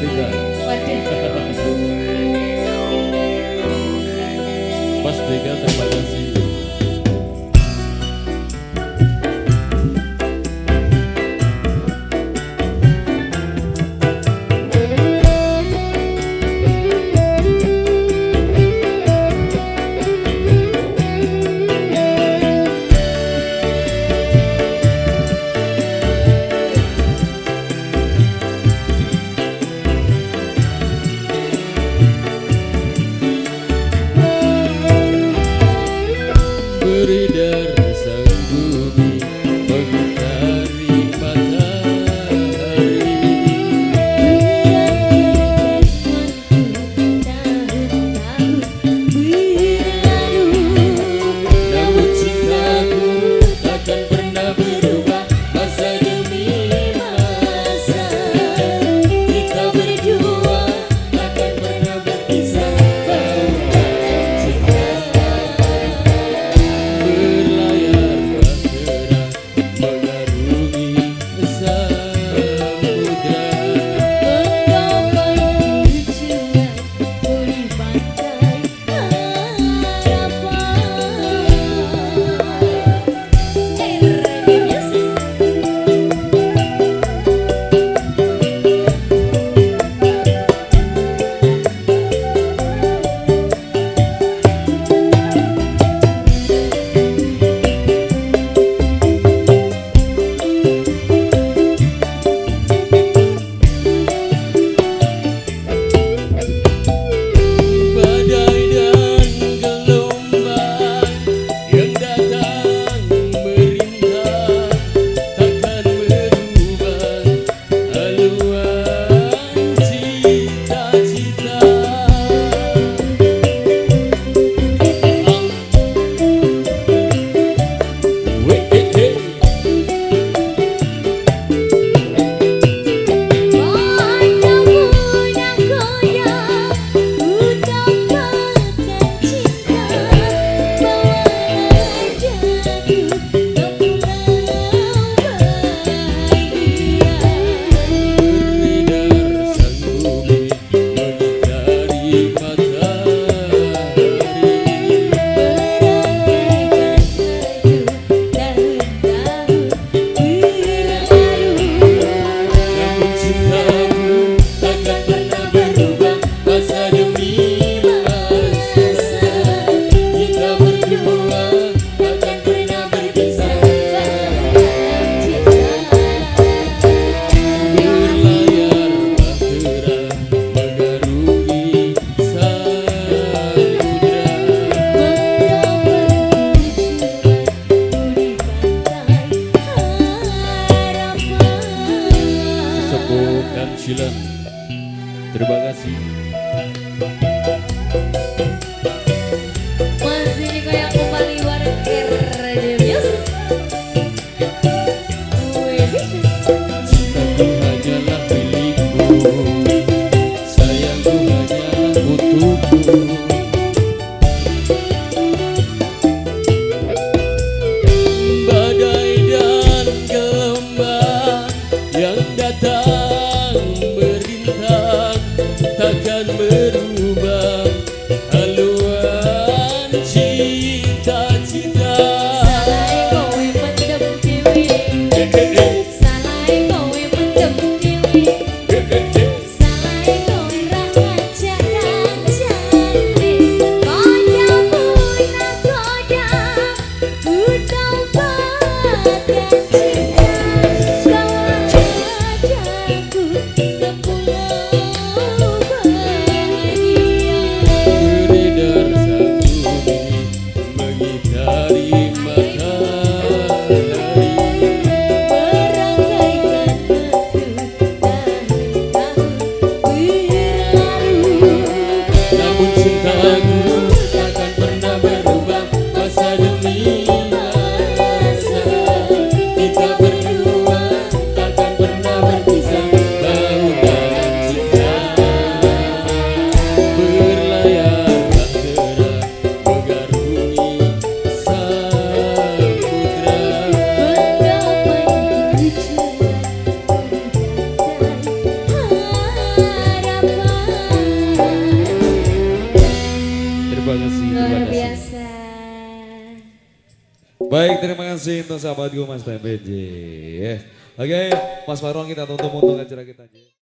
dengar. Mas Dega, terima kasih. Beredar sang bumi mengitari matahari. Namun cintaku takkan pernah berubah masa demi masa. Kita berdua takkan pernah berpisah. Dan terima kasih. Masih kayak kembali warung Radio Music. Cintaku hanyalah milikku, sayangku hanyalah untukku. Badai dan gelombang yang datang merintang biasa. Baik, terima kasih untuk sahabatku Mas TMBJ. Oke, Mas Marwan kita tutup untuk acara kita.